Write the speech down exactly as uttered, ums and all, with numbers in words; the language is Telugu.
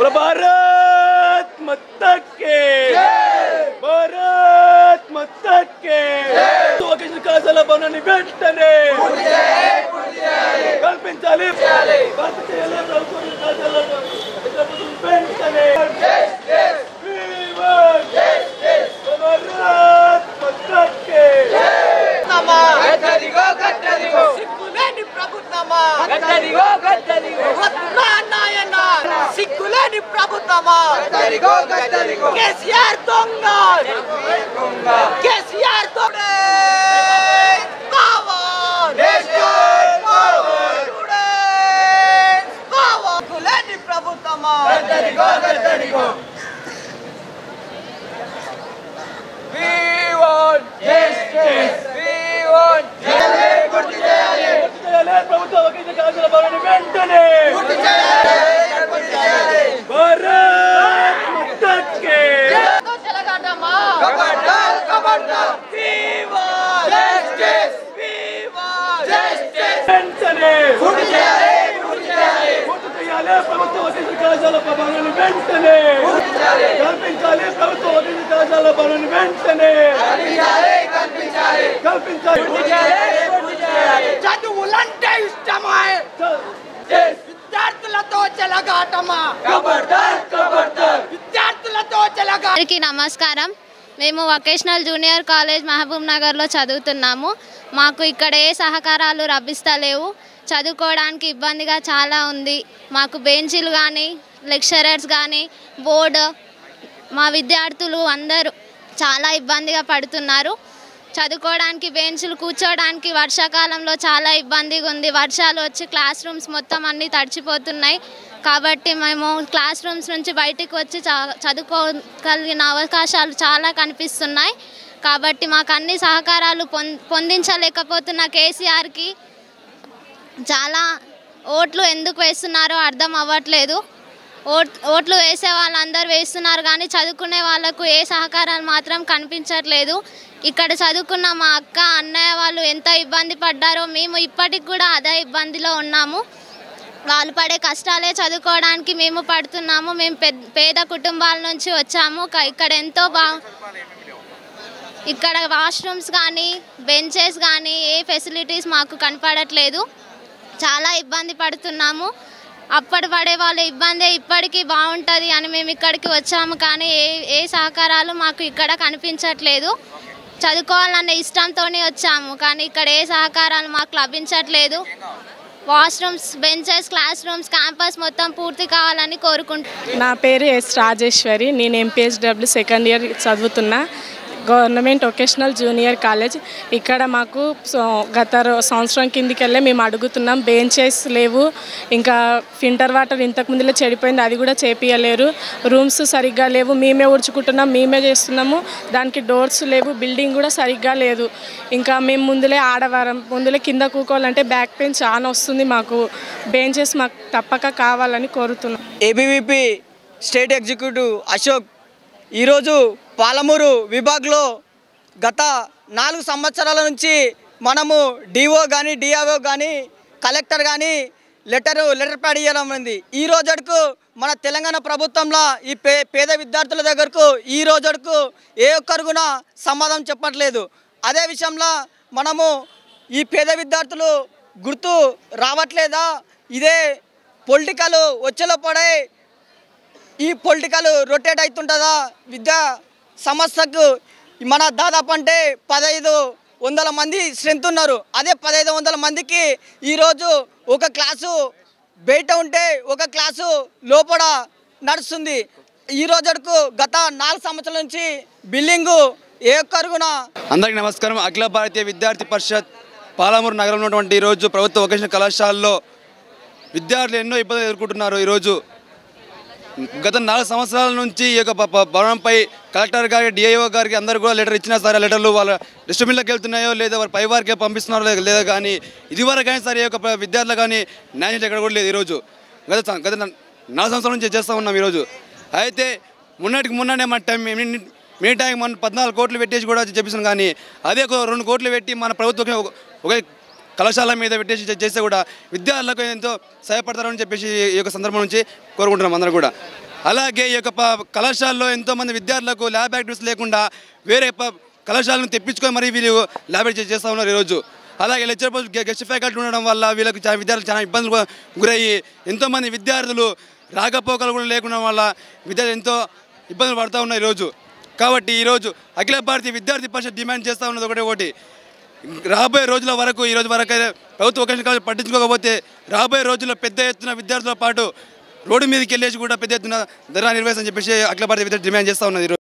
भारत माता के भारत माता के वोकेशनल కళాశాల భవనాన్ని వెంటనే కల్పించాలి కల్పించాలి ప్రభుత్వం కళాశాల వెంటనే भारत माता के నమా గట్టదిగో గట్టదిగో సిక్కులేని ప్రభుత్వమా గట్టదిగో గట్టదిగో వత్నా నాయన సిక్కులేని ప్రభుత్వమా గట్టదిగో గట్టదిగో కేసీఆర్ దొంగ దొంగ కేసీఆర్ దొంగ పవర్ దేశ్ పవర్ టుడే పవర్ సిక్కులేని ప్రభుత్వమా గట్టదిగో గట్టదిగో We want justice. We want justice. గుర్తు చేయాలి గుర్తు చేయాలి ప్రభుత్వ వకీల కళాశాల భవనాన్ని వెంటనే గుర్తు చేయాలి గుర్తు చేయాలి భారత్ మాతా కే తో చెలగాటమా కబడ్డార్ కబడ్డార్ We want justice. We want justice. వెంటనే గుర్తు చేయాలి గుర్తు చేయాలి గుర్తు చేయాలి ప్రభుత్వ వకీల కళాశాల భవనాన్ని వెంటనే గుర్తు చేయాలి కల్పించాలి ప్రభుత్వ వకీల కళాశాల భవనాన్ని వెంటనే కల్పించాలి కల్పించాలి కల్పించాలి గుర్తు చేయాలి గుర్తు చేయాలి చదువులంటే ఇష్టమా విద్యార్థులతో చెలగాటమా కబడ్డార్ కబడ్డార్ విద్యార్థులతో చెలగాటమా. అందరికీ నమస్కారం. మేము వొకేషనల్ జూనియర్ కాలేజ్ మహబూబ్ నగర్లో చదువుతున్నాము. మాకు ఇక్కడ ఏ సహకారాలు లభిస్తలేవు. చదువుకోవడానికి ఇబ్బందిగా చాలా ఉంది. మాకు బెంచీలు కానీ లెక్చరర్స్ కానీ బోర్డు మా విద్యార్థులు అందరూ చాలా ఇబ్బందిగా పడుతున్నారు. చదువుకోవడానికి బెంచ్లు కూర్చోవడానికి వర్షాకాలంలో చాలా ఇబ్బందిగా ఉంది. వర్షాలు వచ్చి క్లాస్ రూమ్స్ మొత్తం అన్నీ తడిచిపోతున్నాయి. కాబట్టి మేము క్లాస్ రూమ్స్ నుంచి బయటికి వచ్చి చదువుకోగలిగిన అవకాశాలు చాలా కనిపిస్తున్నాయి. కాబట్టి మాకు అన్ని సహకారాలు పొందించలేకపోతున్న కేసీఆర్కి చాలా ఓట్లు ఎందుకు వేస్తున్నారో అర్థం అవ్వట్లేదు. ఓట్ ఓట్లు వేసే వాళ్ళందరూ వేస్తున్నారు కానీ చదువుకునే వాళ్ళకు ఏ సహకారాలు మాత్రం కనిపించట్లేదు. ఇక్కడ చదువుకున్న మా అక్క అన్నయ్య వాళ్ళు ఎంత ఇబ్బంది పడ్డారో మేము ఇప్పటికి కూడా అదే ఇబ్బందిలో ఉన్నాము. వాళ్ళు పడే కష్టాలే చదువుకోవడానికి మేము పడుతున్నాము. మేము పేద కుటుంబాల నుంచి వచ్చాము. ఇక్కడ ఎంతో బా ఇక్కడ వాష్రూమ్స్ కానీ బెంచెస్ కానీ ఏ ఫెసిలిటీస్ మాకు కనపడట్లేదు. చాలా ఇబ్బంది పడుతున్నాము. అప్పటి పడే వాళ్ళ ఇబ్బంది ఇప్పటికీ బాగుంటుంది అని మేము ఇక్కడికి వచ్చాము. కానీ ఏ ఏ సహకారాలు మాకు ఇక్కడ కనిపించట్లేదు. చదువుకోవాలన్న ఇష్టంతోనే వచ్చాము కానీ ఇక్కడ ఏ సహకారాలు మాకు లభించట్లేదు. Washrooms benches class rooms campus మొత్తం పూర్తి కావాలని కోరుకుంటున్నాను. నా పేరు ఎస్ రాజేశ్వరి. నేను ఎంపీహెచ్డబ్ల్యూ సెకండ్ ఇయర్ చదువుతున్నా గవర్నమెంట్ వొకేషనల్ జూనియర్ కాలేజ్. ఇక్కడ మాకు గత సంవత్సరం కిందికెళ్ళే మేము అడుగుతున్నాం. బెంచెస్ లేవు, ఇంకా ఫిల్టర్ వాటర్ ఇంతకు ముందులో చెడిపోయింది, అది కూడా చేపియలేరు. రూమ్స్ సరిగ్గా లేవు, మేమే ఊడ్చుకుంటున్నాం, మేమే చేస్తున్నాము. దానికి డోర్స్ లేవు, బిల్డింగ్ కూడా సరిగ్గా లేదు. ఇంకా మేము ముందులే ఆడవారం ముందులే కింద కూకోవాలంటే బ్యాక్ పెయిన్ చాలా వస్తుంది. మాకు బెంచెస్ మాకు తప్పక కావాలని కోరుతున్నాం. ఏబీవీపీ స్టేట్ ఎగ్జిక్యూటివ్ అశోక్ ఈరోజు పాలమూరు విభాగ్లో గత నాలుగు సంవత్సరాల నుంచి మనము డిఓ కానీ డిఆర్ఓ కానీ కలెక్టర్ కానీ లెటరు లెటర్ ప్యాడ్ ఇవ్వడం ఉంది. ఈ రోజుకు మన తెలంగాణ ప్రభుత్వంలో ఈ పే పేద విద్యార్థుల దగ్గరకు ఈ రోజుకు ఏ ఒక్కరు కూడా సమాధానం చెప్పట్లేదు. అదే విషయంలో మనము ఈ పేద విద్యార్థులు గుర్తు రావట్లేదా, ఇదే పొలిటికల్ వచ్చేలో పడే ఈ పొలిటికల్ రొటేట్ అవుతుంటుందా విద్యా సంస్థకు. మన దాదాపు అంటే పదహైదు వందల మంది స్ట్రెంత్ ఉన్నారు. అదే పదహైదు వందల మందికి ఈరోజు ఒక క్లాసు బయట ఉంటే ఒక క్లాసు లోపల నడుస్తుంది. ఈ రోజుకు గత నాలుగు సంవత్సరాల నుంచి బిల్డింగు ఏ ఒక్కరు కూడా. అందరికీ నమస్కారం. అఖిల భారతీయ విద్యార్థి పరిషత్ పాలమూరు నగరంలో ఉన్నటువంటి ఈరోజు ప్రభుత్వ వొకేషనల్ కళాశాలలో విద్యార్థులు ఎన్నో ఇబ్బందులు ఎదుర్కొంటున్నారు. ఈరోజు గత నాలుగు సంవత్సరాల నుంచి ఈ యొక్క భవనంపై కలెక్టర్ గారికి డిఐఓ గారికి అందరూ కూడా లెటర్ ఇచ్చినా సరే లెటర్లు వాళ్ళ డిస్ట్రిబ్యూట్లోకి వెళ్తున్నాయో లేదా వారి పై వారికి పంపిస్తున్నారో లేదా కానీ ఇదివరకు కానీ సరే ఈ యొక్క విద్యార్థులు కానీ న్యాయం ఎక్కడ కూడా లేదు. ఈరోజు గత గత నాలుగు సంవత్సరాల నుంచి చేస్తూ ఉన్నాం. ఈరోజు అయితే మొన్నటికి మొన్ననే మన టైం మినీ టైం మన పద్నాలుగు కోట్లు పెట్టేసి కూడా చెప్పిస్తున్నాం. కానీ అదే రెండు కోట్లు పెట్టి మన ప్రభుత్వం ఒక కళాశాల మీద పెట్టేసి చేస్తే కూడా విద్యార్థులకు ఎంతో సహాయపడతారని చెప్పేసి ఈ యొక్క సందర్భం నుంచి కోరుకుంటున్నాం అందరూ కూడా. అలాగే ఈ యొక్క ప- కళాశాలలో ఎంతోమంది విద్యార్థులకు ల్యాబ్ యాక్టివిటీస్ లేకుండా వేరే ప- కళాశాలను తెప్పించుకొని మరి వీళ్ళు ల్యాబ్ యాక్టివిటీస్ చేస్తూ ఉన్నారు ఈరోజు. అలాగే లెక్చర్ పోస్ట్ గెస్ట్ ఫ్యాకల్టీ ఉండడం వల్ల వీళ్ళకి చాలా విద్యార్థులు చాలా ఇబ్బందులు గురయ్యి ఎంతోమంది విద్యార్థులు రాకపోకలు కూడా లేకుండా వల్ల విద్యార్థులు ఎంతో ఇబ్బందులు పడుతూ ఉన్నారు ఈరోజు. కాబట్టి ఈరోజు అఖిల భారతీయ విద్యార్థి పరిషత్ డిమాండ్ చేస్తూ ఉన్నది ఒకటే ఒకటి, రాబోయే రోజుల వరకు ఈ రోజు వరకు ప్రభుత్వ వొకేషనల్ కాలేజ్ పట్టించుకోకపోతే రాబోయే రోజుల్లో పెద్ద ఎత్తున విద్యార్థులతో పాటు రోడ్డు మీదకి వెళ్ళేసి కూడా పెద్ద ఎత్తున ధర్నా నిర్వహించని చెప్పేసి అఖిల భారతీయ విద్యార్థి డిమాండ్ చేస్తూ ఉన్నది.